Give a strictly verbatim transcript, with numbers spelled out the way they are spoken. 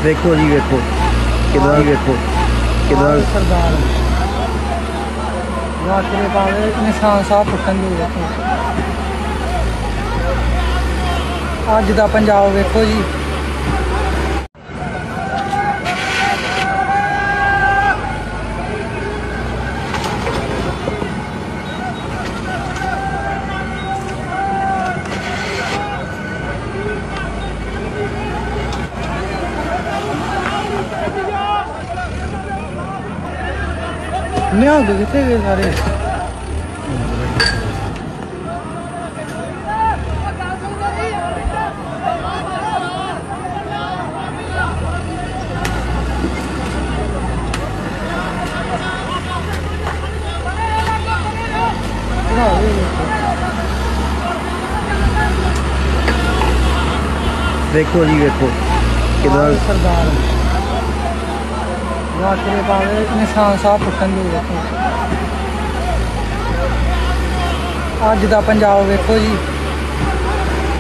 देखो जी देखो कितना देखो कितना सरदार वाकई पावे निशान साहब पुट्टन दी देखो अज दा पंजाब वेखो जी। निहंग कितने गए सारे देखो जी देखो कितना सरदार वाकई पावे निशान साहब पुट्टन दी देखो अज दा पंजाब वेखो जी।